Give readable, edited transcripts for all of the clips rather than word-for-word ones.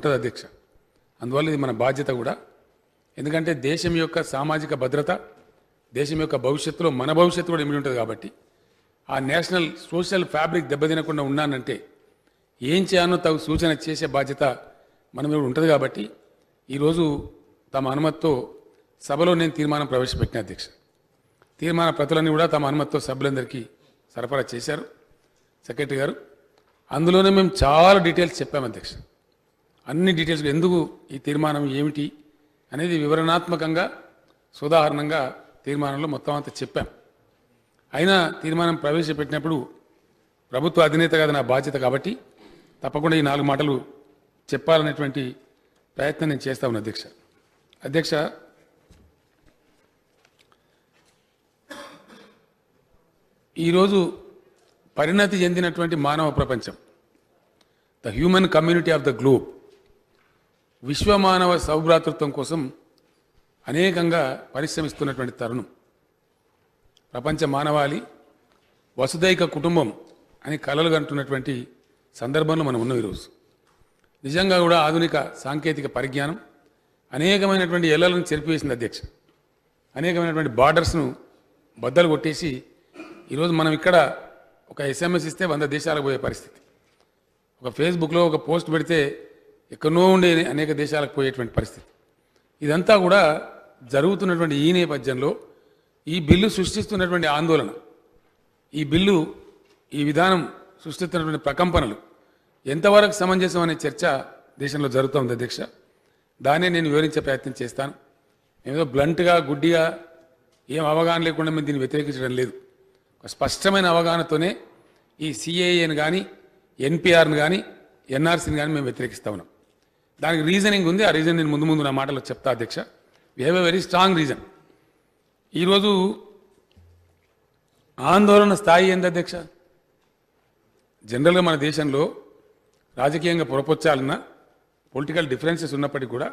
ఉంటుంది అధ్యక్ష. అందువల్ల ఇది మన బాధ్యత కూడా. ఎందుకంటే దేశం యొక్క సామాజిక భద్రత, దేశం యొక్క భవిష్యత్తులో మన భవిష్యత్తు కూడా ఇమిడి ఉంటుంది కాబట్టి ఆ నేషనల్ సోషల్ ఫ్యాబ్రిక్ దెబ్బతినకుండా ఉన్నానంటే ఏం చేయాలో తగు సూచన చేసే బాధ్యత మన మీద ఉంటుంది. కాబట్టి ఈరోజు తమ అనుమతితో సభలో నేను తీర్మానం ప్రవేశపెట్టిన అధ్యక్ష. తీర్మాన ప్రతులన్నీ కూడా తమ అనుమతితో సభ్యులందరికీ సరఫరా చేశారు సెక్రటరీ గారు. అందులోనే మేము చాలా డీటెయిల్స్ చెప్పాము అధ్యక్ష. అన్ని డీటెయిల్స్ ఎందుకు ఈ తీర్మానం ఏమిటి అనేది వివరణాత్మకంగా సుదాహరణంగా తీర్మానంలో మొత్తం అంతా చెప్పాం. అయినా తీర్మానం ప్రవేశపెట్టినప్పుడు ప్రభుత్వ అధినేతగా నా బాధ్యత కాబట్టి తప్పకుండా ఈ 4 మాటలు చెప్పాలనేటువంటి ప్రయత్నం నేను చేస్తా ఉన్నా అధ్యక్ష. అధ్యక్ష, ఈరోజు పరిణతి చెందినటువంటి మానవ ప్రపంచం, the human community of the globe, విశ్వమానవ సౌభ్రాతృత్వం కోసం అనేకంగా పరిశ్రమిస్తున్నటువంటి తరుణం. ప్రపంచ మానవాళి వసుదైక కుటుంబం అని కలలు కంటున్నటువంటి సందర్భంలో మనం ఉన్నాం ఈరోజు. నిజంగా కూడా ఆధునిక సాంకేతిక పరిజ్ఞానం అనేకమైనటువంటి ఎల్లలను చెరిపివేసింది అధ్యక్ష. అనేకమైనటువంటి బార్డర్స్ను బద్దలు కొట్టేసి ఈరోజు మనం ఇక్కడ ఒక SMS ఇస్తే 100 దేశాలకు పోయే పరిస్థితి, ఒక ఫేస్బుక్లో ఒక పోస్ట్ పెడితే ఎక్కడో ఉండే అనేక దేశాలకు పోయేటువంటి పరిస్థితి. ఇదంతా కూడా జరుగుతున్నటువంటి ఈ నేపథ్యంలో ఈ బిల్లు సృష్టిస్తున్నటువంటి ఆందోళన, ఈ బిల్లు ఈ విధానం సృష్టిస్తున్నటువంటి ప్రకంపనలు ఎంతవరకు సమంజసం అనే చర్చ దేశంలో జరుగుతుంది అధ్యక్ష. దాన్నే నేను వివరించే ప్రయత్నం చేస్తాను. ఏదో బ్లంట్గా గుడ్డిగా ఏం అవగాహన లేకుండా మేము దీన్ని వ్యతిరేకించడం లేదు. ఒక స్పష్టమైన అవగాహనతోనే ఈ CAAని కానీ NPRని కానీ NRCని కానీ మేము వ్యతిరేకిస్తా ఉన్నాం. దానికి రీజనింగ్ ఉంది. ఆ రీజన్ నేను ముందు నా మాటలో చెప్తా అధ్యక్ష. We have a very strong reason. ఈరోజు ఆందోళన స్థాయి ఏంది అధ్యక్ష? జనరల్గా మన దేశంలో రాజకీయంగా పొరపొచ్చాలన్నా పొలిటికల్ డిఫరెన్సెస్ ఉన్నప్పటికీ కూడా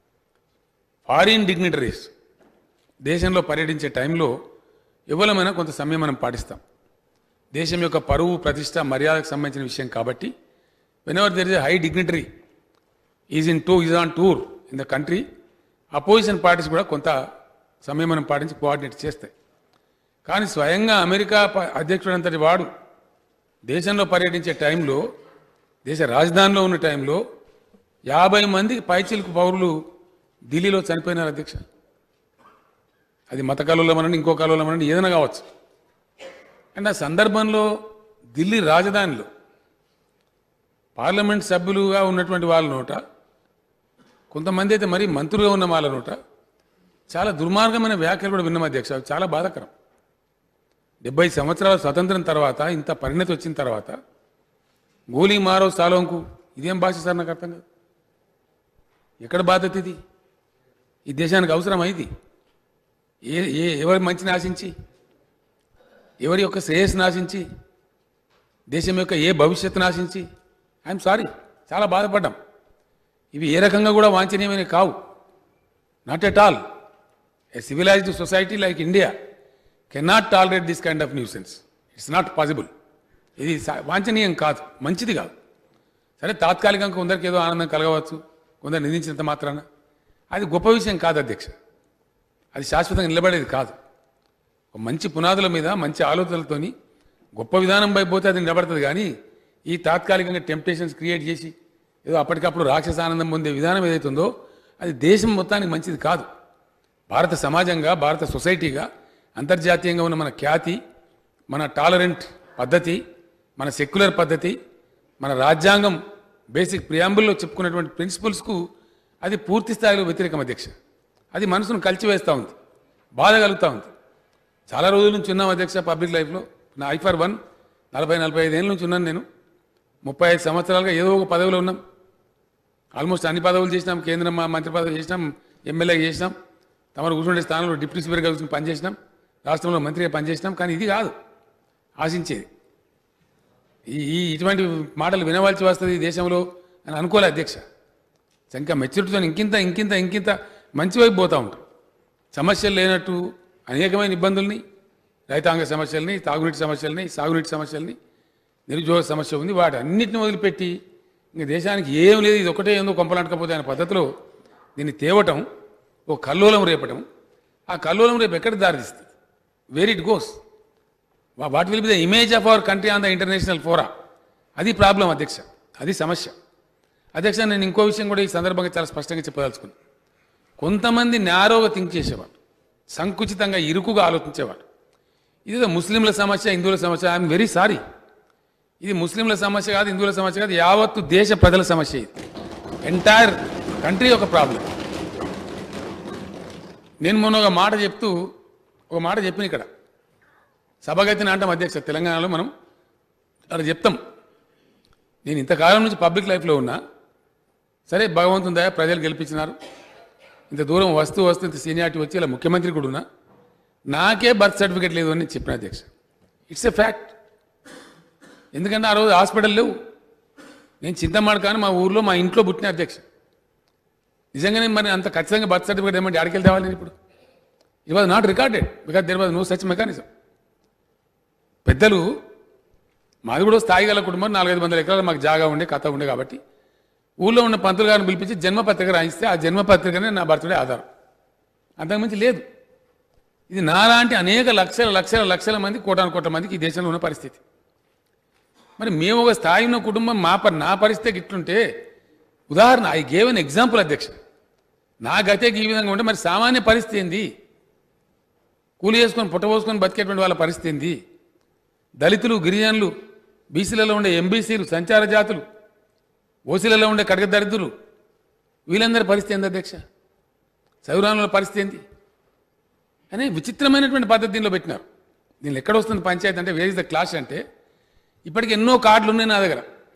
ఫారిన్ డిగ్నిటరీస్ దేశంలో పర్యటించే టైంలో ఎవరమైనా కొంత సంయమనం పాటిస్తాం. దేశం యొక్క పరువు, ప్రతిష్ట, మర్యాదకు సంబంధించిన విషయం కాబట్టి whenever there is a high dignitary is on tour in the country, opposition parties కూడా కొంత సంయమనం పాటించి కోఆర్డినేట్ చేస్తాయి. కానీ స్వయంగా అమెరికా అధ్యక్షుడు అంతటి వాడు దేశంలో పర్యటించే టైంలో, దేశ రాజధానిలో ఉన్న టైంలో 50 మంది పైచిలుకు పౌరులు ఢిల్లీలో చనిపోయినారు అధ్యక్ష. అది మత కలవలమనండి, ఇంకో కలవలమనండి, ఏదైనా కావచ్చు. అండ్ ఆ సందర్భంలో ఢిల్లీ రాజధానిలో పార్లమెంట్ సభ్యులుగా ఉన్నటువంటి వాళ్ళ నోట, కొంతమంది అయితే మరీ మంత్రులుగా ఉన్న వాళ్ళ నోట చాలా దుర్మార్గమైన వ్యాఖ్యలు కూడా విన్నాం అధ్యక్ష. చాలా బాధాకరం. 70 సంవత్సరాల స్వతంత్రం తర్వాత, ఇంత పరిణతి వచ్చిన తర్వాత గోలీ మారో సాలోంకు ఇదేం భాష సార్? నాకు అర్థం కాదు. ఎక్కడ బాధ్యత ఇది? ఈ దేశానికి అవసరం ఇది? ఎవరి మంచిని ఆశించి, ఎవరి యొక్క శ్రేయస్సును ఆశించి, దేశం యొక్క ఏ భవిష్యత్తును ఆశించి? ఐఎమ్ సారీ, చాలా బాధపడ్డాం. ఇవి ఏ రకంగా కూడా వాంఛనీయమైనవి కావు. Not at all. A civilized society like India cannot tolerate this kind of nuisance. It's not possible. ఇది వాంఛనీయం కాదు, మంచిది కాదు. సరే, తాత్కాలికంగా కొందరికి ఏదో ఆనందం కలగవచ్చు, కొందరు నిందించినంత మాత్రాన. అది గొప్ప విషయం కాదు అధ్యక్ష. అది శాశ్వతంగా నిలబడేది కాదు. ఒక మంచి పునాదుల మీద, మంచి ఆలోచనలతోని గొప్ప విధానం పోతే అది నిలబడుతుంది. కానీ ఈ తాత్కాలికంగా టెంప్టేషన్స్ క్రియేట్ చేసి ఏదో అప్పటికప్పుడు రాక్షస ఆనందం పొందే విధానం ఏదైతుందో అది దేశం మొత్తానికి మంచిది కాదు. భారత సమాజంగా, భారత సొసైటీగా, అంతర్జాతీయంగా ఉన్న మన ఖ్యాతి, మన టాలరెంట్ పద్ధతి, మన సెక్యులర్ పద్ధతి, మన రాజ్యాంగం బేసిక్ ప్రియాంబుల్లో చెప్పుకున్నటువంటి ప్రిన్సిపల్స్కు అది పూర్తి స్థాయిలో వ్యతిరేకం అధ్యక్ష. అది మనసును కలిచివేస్తూ ఉంది, బాధ కలుగుతూ ఉంది. చాలా రోజుల నుంచి ఉన్నాం అధ్యక్ష పబ్లిక్ లైఫ్లో. నా I/1 40-45 ఏళ్ళ నుంచి ఉన్నాను నేను. 35 సంవత్సరాలుగా ఏదో ఒక పదవిలో ఉన్నాం. ఆల్మోస్ట్ అన్ని పదవులు చేసినాం. కేంద్ర మంత్రి పదవి చేసినాం, ఎమ్మెల్యే చేసినాం, తమరు కూర్చుండే స్థానంలో డిప్యూటీ స్పీకర్గా కూర్చొని పనిచేసినాం, రాష్ట్రంలో మంత్రిగా పనిచేసినాం. కానీ ఇది కాదు ఆశించేది. ఇటువంటి మాటలు వినవలసి వస్తుంది ఈ దేశంలో అని అనుకోలే అధ్యక్ష. ఇంకా మెచ్యూరిటీతో ఇంకింత మంచి వైపు పోతూ ఉంటాం. సమస్యలు లేనట్టు అనేకమైన ఇబ్బందుల్ని, రైతాంగ సమస్యల్ని, తాగునీటి సమస్యల్ని, సాగునీటి సమస్యల్ని, నిరుద్యోగ సమస్య ఉంది, వాటి అన్నింటిని వదిలిపెట్టి ఇంక దేశానికి ఏం లేదు, ఇది ఒకటే ఏందో కొంపలాంటకపోతే అనే పద్ధతిలో దీన్ని తేవటం, ఓ కల్లోలం రేపటం. ఆ కల్లోలం రేపు ఎక్కడికి దారితీస్తుంది? Where it goes? What will be the image of our country on the international fora? అది ప్రాబ్లం అధ్యక్ష, అది సమస్య. అధ్యక్ష, నేను ఇంకో విషయం కూడా ఈ సందర్భంగా చాలా స్పష్టంగా చెప్పదలుచుకున్నాను. కొంతమంది నేరోగా థింక్ చేసేవాడు, సంకుచితంగా ఇరుకుగా ఆలోచించేవాడు. ఇది ముస్లింల సమస్య, హిందువుల సమస్య. ఐఎమ్ వెరీ సారీ, ఇది ముస్లింల సమస్య కాదు, హిందువుల సమస్య కాదు, యావత్తు దేశ ప్రజల సమస్య. ఇది ఎంటైర్ కంట్రీ ఒక ప్రాబ్లం. నేను మొన్న ఒక మాట చెప్పిన ఇక్కడ సభగతిని అంటాం అధ్యక్ష. తెలంగాణలో మనం అలా చెప్తాం. నేను ఇంతకాలం నుంచి పబ్లిక్ లైఫ్లో ఉన్నా, సరే భగవంతుని దయ ప్రజలు గెలిపించినారు, ఇంత దూరం వస్తూ ఇంత సీనియారిటీ వచ్చి ఇలా ముఖ్యమంత్రి కూడా ఉన్నా, నాకే బర్త్ సర్టిఫికేట్ లేదు అని చెప్పిన అధ్యక్ష. It's a fact. ఎందుకంటే ఆ రోజు హాస్పిటల్ లేవు. నేను చింతమాడు కానీ మా ఊర్లో మా ఇంట్లో పుట్టిన అధ్యక్ష. నిజంగానే మరి అంత ఖచ్చితంగా బర్త్ సర్టిఫికేట్ ఏమంటే ఆడికెళ్ళి తేవాలి నేను ఇప్పుడు? It was not recorded because there was no such mechanism. పెద్దలు, మాది కూడా స్థాయి గల కుటుంబం, 4-5 ఎకరాలు మాకు జాగా ఉండే కథ ఉండే కాబట్టి ఊళ్ళో ఉన్న పంతులు గారిని పిలిపించి జన్మపత్రిక రాయిస్తే ఆ జన్మపత్రికనే నా బర్త్డే ఆధారం, అంతకుమించి లేదు. ఇది నాలాంటి అనేక లక్షల మంది, కోట్ల మందికి ఈ దేశంలో ఉన్న పరిస్థితి. మరి మేము ఒక స్థాయి ఉన్న కుటుంబం, నా పరిస్థితి ఇట్లుంటే, ఉదాహరణ ఐ గేవ్ ఎన్ ఎగ్జాంపుల్ అధ్యక్ష. నా గతేకి ఈ విధంగా ఉంటే మరి సామాన్య పరిస్థితి ఏంది? కూలి చేసుకొని పుట్టబోసుకొని బతికేటువంటి వాళ్ళ పరిస్థితి ఏంది? దళితులు, గిరిజనులు, బీసీలలో ఉండే ఎంబీసీలు, సంచార జాతులు, ఓసీలలో ఉండే కడగ దరిద్రులు, వీళ్ళందరి పరిస్థితి ఏంది అధ్యక్ష? సౌరానుల పరిస్థితి ఏంది అనే విచిత్రమైనటువంటి పద్ధతి దీనిలో పెట్టినారు. దీనిలో ఎక్కడ వస్తుంది పంచాయతీ అంటే, వేర్ ఇస్ ద క్లాష్ అంటే, ఇప్పటికి ఎన్నో కార్డులు ఉన్నాయి నా దగ్గర.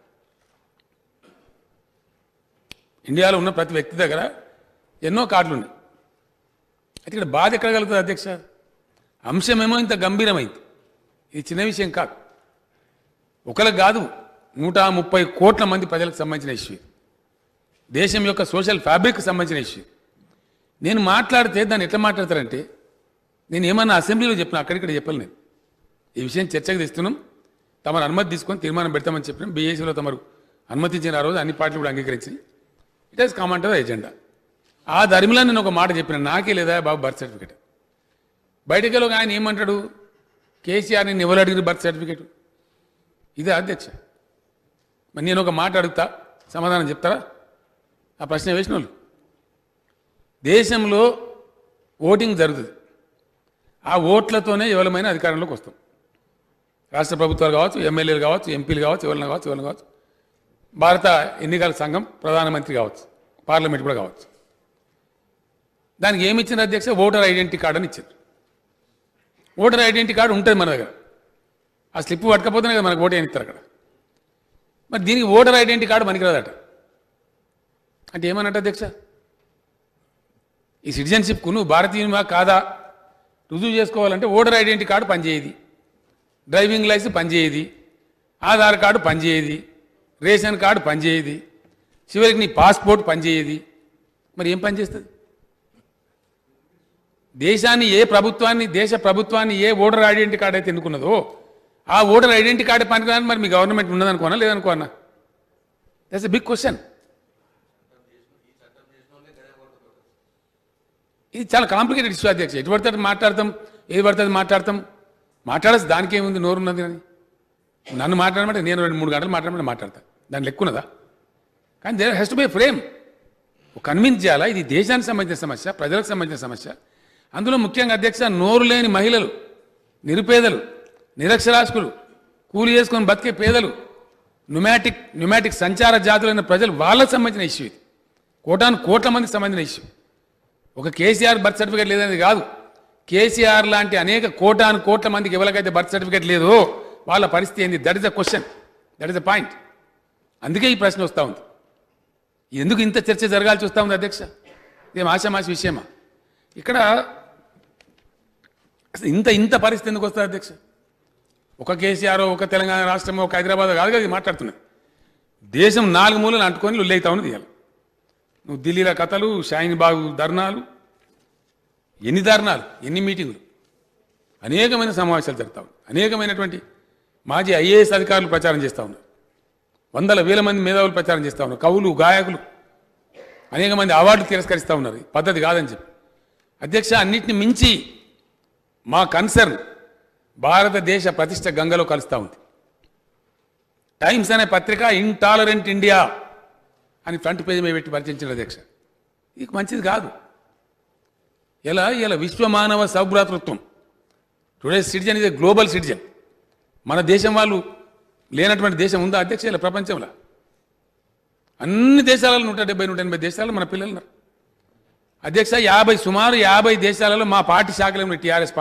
ఇండియాలో ఉన్న ప్రతి వ్యక్తి దగ్గర ఎన్నో కార్డులు ఉన్నాయి. అయితే ఇక్కడ బాధ ఎక్కడ కలుగుతుంది అధ్యక్ష? అంశమేమో ఇంత గంభీరమైంది. ఇది చిన్న విషయం కాదు, ఒకరికి కాదు, 130 కోట్ల మంది ప్రజలకు సంబంధించిన ఇష్యూ, దేశం యొక్క సోషల్ ఫ్యాబ్రిక్కి సంబంధించిన ఇష్యూ. నేను మాట్లాడితే దాన్ని ఎట్లా మాట్లాడతారంటే, నేను ఏమన్నా అసెంబ్లీలో చెప్పిన, అక్కడిక్కడ చెప్పాలి. నేను ఈ విషయం చర్చకు తెస్తున్నాం, తమరు అనుమతి తీసుకొని తీర్మానం పెడతామని చెప్పినాం. బీఏసీలో తమరు అనుమతించిన ఆ రోజు అన్ని పార్టీలు కూడా అంగీకరించినాయి. It is common to the agenda. ఆ ధర్మిలా నేను ఒక మాట చెప్పిన, నాకే లేదా బాబు బర్త్ సర్టిఫికేట్. బయటకు వెళ్ళి ఆయన ఏమంటాడు, కేసీఆర్ నేను ఎవరు అడిగిన బర్త్ సర్టిఫికేట్? ఇదే అధ్యక్ష. మరి నేను ఒక మాట అడుగుతా, సమాధానం చెప్తారా? ఆ ప్రశ్న వేసిన వాళ్ళు, దేశంలో ఓటింగ్ జరుగుతుంది, ఆ ఓట్లతోనే ఎవరమైనా అధికారంలోకి వస్తాం. రాష్ట్ర ప్రభుత్వాలు కావచ్చు, ఎమ్మెల్యేలు కావచ్చు, ఎంపీలు కావచ్చు, ఎవరైనా కావచ్చు, భారత ఎన్నికల సంఘం ప్రధానమంత్రి కావచ్చు, పార్లమెంట్ కూడా కావచ్చు. దానికి ఏమి ఇచ్చిన అధ్యక్ష? ఓటర్ ఐడెంటిటీ కార్డు అని ఇచ్చారు. ఓటర్ ఐడెంటిటీ కార్డు ఉంటుంది మన దగ్గర, ఆ స్లిప్ పట్టకపోతేనే కదా మనకు ఓటు ఇస్తారు అక్కడ. మరి దీనికి ఓటర్ ఐడెంటిటీ కార్డు పనికిరాదట. అంటే ఏమన్నట్టు అధ్యక్ష? ఈ సిటిజన్షిప్కు నువ్వు భారతీయునివా కాదా రుజువు చేసుకోవాలంటే ఓటర్ ఐడెంటిటీ కార్డు పనిచేయదు, డ్రైవింగ్ లైసెన్స్ పనిచేయదు, ఆధార్ కార్డు పనిచేయదు, రేషన్ కార్డు పనిచేయదు, చివరికి నీ పాస్పోర్ట్ పనిచేయదు. మరి ఏం పనిచేస్తుంది? దేశ ప్రభుత్వాన్ని ఏ ఓటర్ ఐడెంటిటీ కార్డు అయితే ఎన్నుకున్నదో ఆ ఓటర్ ఐడెంటిటీ కార్డు పనికిరాని మరి మీ గవర్నమెంట్ ఉన్నదనుకోనా లేదనుకోనా? That's a big question. ఇది చాలా కాంప్లికేటెడ్ ఇష్యూ అధ్యక్ష. ఎటు పడితే మాట్లాడతాం, ఏది పడుతుంది మాట్లాడాల్సి దానికి ఏముంది, నోరున్నది అని. నన్ను మాట్లాడమంటే నేను 2-3 గంటలు మాట్లాడతాను, దాని లెక్కున్నదా? కానీ there has to be frame. Convince చేయాలా, ఇది దేశానికి సంబంధించిన సమస్య, ప్రజలకు సంబంధించిన సమస్య. అందులో ముఖ్యంగా అధ్యక్ష, నోరు లేని మహిళలు, నిరుపేదలు, నిరక్షరాస్కులు, కూలి చేసుకొని బతికే పేదలు, న్యూమాటిక్ సంచార జాతులైన ప్రజలు, వాళ్ళకు సంబంధించిన ఇష్యూ ఇది. కోట్ల మందికి సంబంధించిన ఇష్యూ. ఒక కేసీఆర్ బర్త్ సర్టిఫికేట్ లేదనేది కాదు, కేసీఆర్ లాంటి అనేక కోట్ల మందికి ఎవరికైతే బర్త్ సర్టిఫికేట్ లేదో వాళ్ళ పరిస్థితి ఏంది? That is the question, that is the point. అందుకే ఈ ప్రశ్న వస్తూ ఉంది. ఎందుకు ఇంత చర్చ జరగాల్సి వస్తూ ఉంది అధ్యక్ష? ఇదేం ఆశామాషి విషయమా? ఇక్కడ ఇంత పరిస్థితి ఎందుకు వస్తుంది అధ్యక్ష? ఒక కేసీఆర్, ఒక తెలంగాణ రాష్ట్రం, ఒక హైదరాబాద్ కాదు కదా మాట్లాడుతున్నది. దేశం 4 మూలలు అంటుకొని లొల్లైతా ఉన్నది. ఇవాళ నువ్వు ఢిల్లీలో కథలు, షాహీన్బాగ్ ధర్నాలు, ఎన్ని ధర్నాలు, ఎన్ని మీటింగులు, అనేకమైన సమావేశాలు జరుగుతూ ఉన్నాయి. అనేకమైనటువంటి మాజీ ఐఏఎస్ అధికారులు ప్రచారం చేస్తూ ఉన్నారు. వందల వేల మంది మేధావులు ప్రచారం చేస్తూ ఉన్నారు, కవులు గాయకులు అనేక మంది అవార్డులు తిరస్కరిస్తూ ఉన్నారు. పద్ధతి కాదని చెప్పి అధ్యక్ష, అన్నిటిని మించి మా కన్సర్న్ భారతదేశ ప్రతిష్ట గంగలో కలుస్తూ ఉంది. టైమ్స్ అనే పత్రిక ఇంటాలరెంట్ ఇండియా అని ఫ్రంట్ పేజీ మీద పెట్టి పరిచయించిన అధ్యక్ష, ఇది మంచిది కాదు. ఇలా విశ్వమానవ సౌభ్రాతృత్వం, today citizen is a global citizen. మన దేశం వాళ్ళు లేనటువంటి దేశం ఉందా అధ్యక్ష? ఇలా ప్రపంచంలో అన్ని దేశాలలో 170-180 దేశాలలో మన పిల్లలు ఉన్నారు అధ్యక్ష. సుమారు 50 దేశాలలో మా పార్టీ శాఖలే ఉన్నాయి.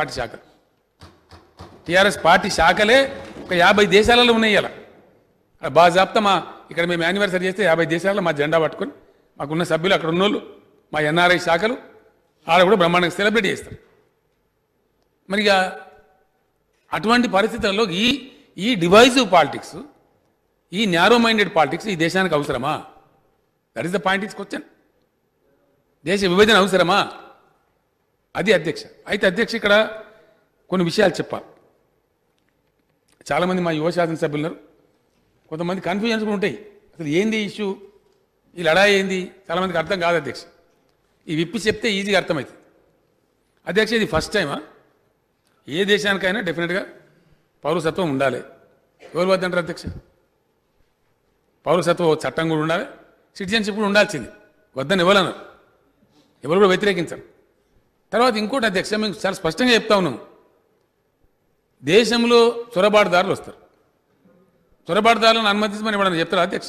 టీఆర్ఎస్ పార్టీ శాఖలే ఒక 50 దేశాలలో ఉన్నాయి. ఇలా బాజాప్తా ఇక్కడ మేము యానివర్సరీ చేస్తే 50 దేశాలలో మా జెండా పట్టుకొని మాకున్న సభ్యులు అక్కడ ఉన్నోళ్ళు మా ఎన్ఆర్ఐ శాఖలు ఆడ కూడా బ్రహ్మాండంగా సెలబ్రేట్ చేస్తారు. మరి అటువంటి పరిస్థితుల్లో ఈ డివైజివ్ పాలిటిక్స్, ఈ న్యారో మైండెడ్ పాలిటిక్స్ ఈ దేశానికి అవసరమా? That is the point is question. దేశ విభజన అవసరమా? అది అధ్యక్ష. అయితే అధ్యక్ష, ఇక్కడ కొన్ని విషయాలు చెప్పాలి. చాలామంది మా యువ శాసనసభ్యులు ఉన్నారు, కొంతమంది కన్ఫ్యూజన్స్ కూడా ఉంటాయి. అసలు ఏంది ఇష్యూ, ఈ లడాయి ఏంది, చాలామందికి అర్థం కాదు అధ్యక్ష. ఈ విప్పి చెప్తే ఈజీగా అర్థమవుతుంది అధ్యక్ష. ఇది ఫస్ట్ టైమా? ఏ దేశానికైనా డెఫినెట్గా పౌరసత్వం ఉండాలి. ఎవరు వద్దంటారు అధ్యక్ష? పౌరసత్వ చట్టం కూడా ఉండాలి, సిటిజన్షిప్ కూడా ఉండాల్సింది. వద్దని ఎవరన్నారు, ఎవరు కూడా వ్యతిరేకించరు. తర్వాత ఇంకోటి అధ్యక్ష, మేము చాలా స్పష్టంగా చెప్తా ఉన్నాము, దేశంలో చొరబాటుదారులు వస్తారు. చొరబాటుదారులను అనుమతించమని ఎవరైనా చెప్తారా అధ్యక్ష?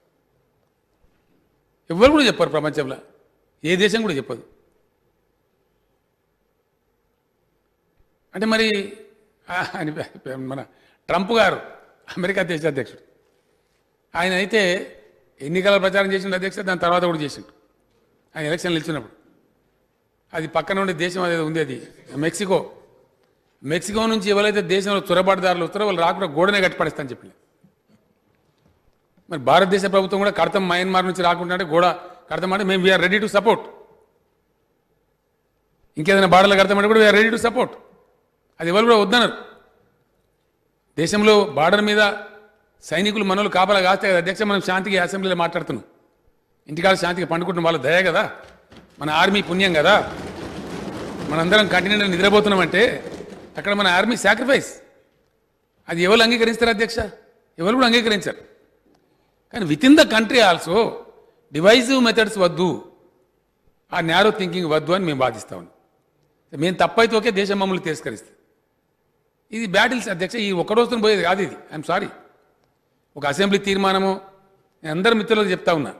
ఎవరు కూడా చెప్పారు ప్రపంచంలో, ఏ దేశం కూడా చెప్పదు. అంటే మరి మన ట్రంప్ గారు అమెరికా దేశ అధ్యక్షుడు, ఆయన అయితే ఎన్నికల ప్రచారం చేసిండు అధ్యక్ష, దాని తర్వాత కూడా చేసిండు. ఆయన ఎలక్షన్లు నిలిచినప్పుడు అది పక్కన ఉండే దేశం అదే ఉంది, అది మెక్సికో నుంచి ఎవరైతే దేశంలో చొరబాటుదారులు వస్తారో వాళ్ళు రాకుండా గోడనే కట్టిపడేస్తారని చెప్పి. మరి భారతదేశ ప్రభుత్వం కూడా కడతాం, మయన్మార్ నుంచి రాకుండా అంటే గోడ కడతామంటే మేము వీఆర్ రెడీ టు సపోర్ట్. ఇంకేదైనా బార్డర్లు కడతామంటే కూడా వీఆర్ రెడీ టు సపోర్ట్. అది ఎవరు కూడా వద్దన్నారు. దేశంలో బార్డర్ మీద సైనికులు మనోళ్ళు కాపలా కాస్తే కదా అధ్యక్ష మనం శాంతికి అసెంబ్లీలో మాట్లాడుతున్నాం. ఇంటికాడ శాంతికి పండుకుంటున్న వాళ్ళ దయ కదా, మన ఆర్మీ పుణ్యం కదా. మనందరం కంటిన్యూగా నిద్రపోతున్నామంటే అక్కడ మన ఆర్మీ సాక్రిఫైస్. అది ఎవరు అంగీకరిస్తారు అధ్యక్ష? ఎవరు కూడా అంగీకరించారు. కానీ within the country also divisive methods వద్దు, ఆ న్యారో థింకింగ్ వద్దు అని మేము వాదిస్తా ఉన్నాం. మేము తప్పైతే ఒకే దేశం మమ్మల్ని తిరస్కరిస్తుంది. ఇది బ్యాటిల్స్ అధ్యక్ష, ఈ ఒక్క రోజుతో పోయేది కాదు ఇది. ఐఎమ్ సారీ, ఒక అసెంబ్లీ తీర్మానము నేను అందరు మిత్రులకు చెప్తా ఉన్నా,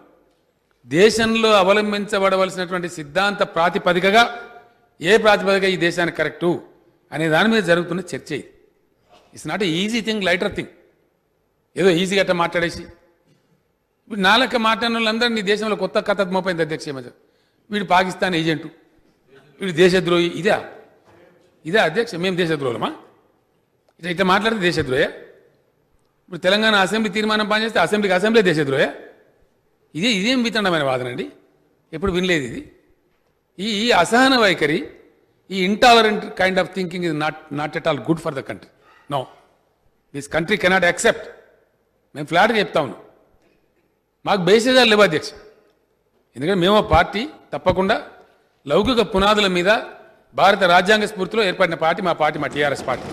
దేశంలో అవలంబించబడవలసినటువంటి సిద్ధాంత ప్రాతిపదికగా ఏ ప్రాతిపదిక ఈ దేశానికి కరెక్టు అనే దాని మీద జరుగుతున్న చర్చ ఇది. It's not a easy thing, lighter thing. ఏదో ఈజీగా అట్లా మాట్లాడేసి ఇప్పుడు నాలక మాట్లాడిన వాళ్ళందరూ నీ దేశంలో కొత్త కథ మోపైంది అధ్యక్ష. వీడు పాకిస్తాన్ ఏజెంటు, వీడు దేశద్రోహి, ఇదే అధ్యక్ష. మేము దేశద్రోహులమా? ఇట్లా మాట్లాడితే దేశద్రోహ? ఇప్పుడు తెలంగాణ అసెంబ్లీ తీర్మానం పనిచేస్తే అసెంబ్లీ దేశద్రోహ? ఇదేం వితండమైన వాదన అండి, ఎప్పుడు వినలేదు ఇది. ఈ అసహన వైఖరి, ఈ intolerant kind of thinking is not at all good for the country. No, this country cannot accept. మేము ఫ్లాట్గా చెప్తా ఉన్నాం, మాకు బేసిజాలు లేవు అధ్యక్ష. ఎందుకంటే మేము పార్టీ తప్పకుండా లౌకిక పునాదుల మీద భారత రాజ్యాంగ స్ఫూర్తిలో ఏర్పడిన పార్టీ మా టీఆర్ఎస్ పార్టీ.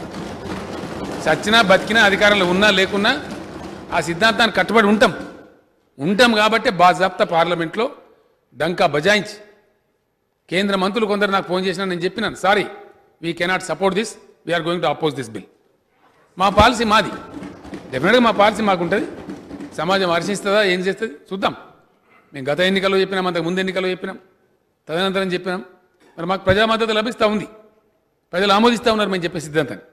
చచ్చినా బతికినా అధికారంలో ఉన్నా లేకున్నా ఆ సిద్ధాంతాన్ని కట్టుబడి ఉంటాం కాబట్టి బాజాప్తా పార్లమెంట్లో డంకా బజాయించి కేంద్ర మంత్రులు కొందరు నాకు ఫోన్ చేసినా నేను చెప్పినాను, sorry we cannot support this, we're going to oppose this bill. మా పాలసీ మాది, డెఫినెట్గా మా పాలసీ మాకుంటుంది. సమాజం హర్షిస్తుందా, ఏం చేస్తుంది చూద్దాం. మేము గత ఎన్నికల్లో చెప్పినాం, అంతకు ముందు ఎన్నికల్లో చెప్పినాం, తదనంతరం చెప్పినాం. మరి మాకు ప్రజా మద్దతు లభిస్తూ ఉంది, ప్రజలు ఆమోదిస్తూ ఉన్నారు మేము చెప్పే సిద్ధాంతాన్ని.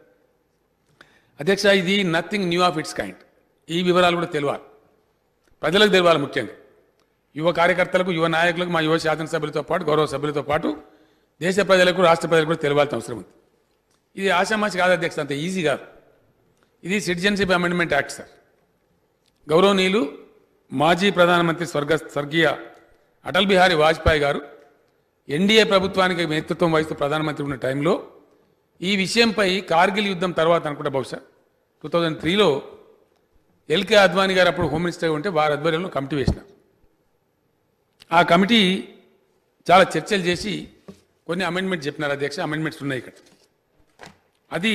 అధ్యక్ష, ఇది nothing new of its kind. ఈ వివరాలు కూడా తెలియాలి, ప్రజలకు తెలియాలి. ముఖ్యంగా యువ కార్యకర్తలకు, యువ నాయకులకు, మా యువ శాసనసభ్యులతో పాటు గౌరవ సభ్యులతో పాటు దేశ ప్రజలకు, రాష్ట్ర ప్రజలకు కూడా తెలియాల్సిన అవసరం ఉంది. ఇది ఆషామాషి కాదు అధ్యక్ష, అంత ఈజీ కాదు. ఇది సిటిజన్షిప్ అమెండ్మెంట్ యాక్ట్ సార్. గౌరవనీయులు మాజీ ప్రధానమంత్రి స్వర్గీయ అటల్ బిహారీ వాజ్పేయి గారు ఎన్డీఏ ప్రభుత్వానికి నేతృత్వం వహిస్తూ ప్రధానమంత్రి ఉన్న టైంలో ఈ విషయంపై కార్గిల్ యుద్ధం తర్వాత అనుకుంటా బహుశా 2003లో ఎల్కే అద్వానీ గారు అప్పుడు హోమ్ మినిస్టర్గా ఉంటే వారి ఆధ్వర్యంలో కమిటీ వేసిన ఆ కమిటీ చాలా చర్చలు చేసి కొన్ని అమెండ్మెంట్ చెప్పినారు అధ్యక్ష. అమెండ్మెంట్స్ ఉన్నాయి ఇక్కడ. అది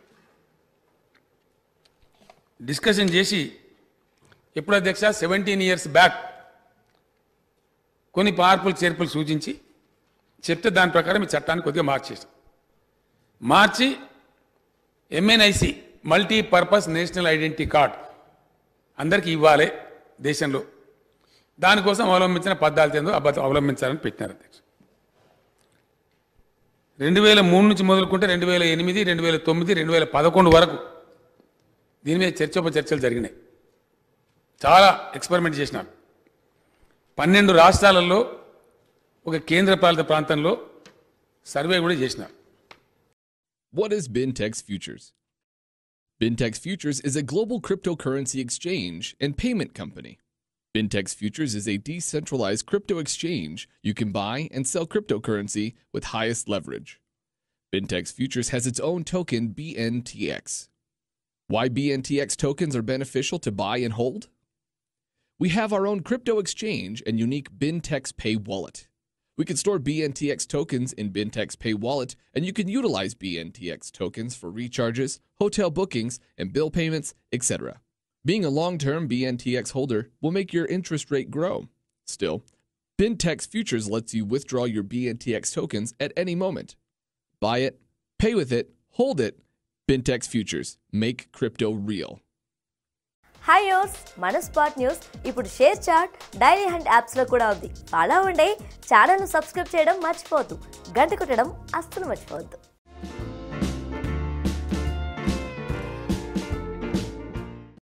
డిస్కషన్ చేసి ఎప్పుడు అధ్యక్ష 17 years బ్యాక్ కొన్ని మార్పులు చేర్పులు సూచించి చెప్తే దాని ప్రకారం ఈ చట్టాన్ని కొద్దిగా మార్చి MNIC multipurpose national identity card అందరికీ ఇవ్వాలి దేశంలో. దానికోసం అవలంబించిన పద్ధతులు ఏందో అవలంబించాలని పెట్టినారు అధ్యక్ష. 2003 నుంచి మొదలుకుంటే 2008, 2009, 2011 వరకు దీని మీద చర్చలు జరిగినాయి. చాలా ఎక్స్పెరిమెంట్ చేసినారు. 12 రాష్ట్రాలలో ఒక కేంద్రపాలిత ప్రాంతంలో సర్వే కూడా చేసినారు. What is BINTEX Futures? BINTEX Futures is a global cryptocurrency exchange and payment company. BINTEX Futures is a decentralized crypto exchange. You can buy and sell cryptocurrency with highest leverage. BINTEX Futures has its own token, BNTX. Why BNTX tokens are beneficial to buy and hold? We have our own crypto exchange and unique BINTEX Pay wallet. We can store BNTX tokens in BINTEX Pay wallet, and you can utilize BNTX tokens for recharges, hotel bookings, and bill payments, etc. Being a long-term BNTX holder will make your interest rate grow. Still, BINTEX Futures lets you withdraw your BNTX tokens at any moment. Buy it, pay with it, hold it. BINTEX Futures. Make crypto real. Hi యోర్స్, మన spot news ఇప్పుడు ShareChat, Dailyhunt యాప్స్లో కూడా ఉంది. Follow అవ్వండి. ఛానల్ను subscribe చేయడం మర్చిపోవద్దు. గంట కొట్టడం అస్సలు మర్చిపోవద్దు.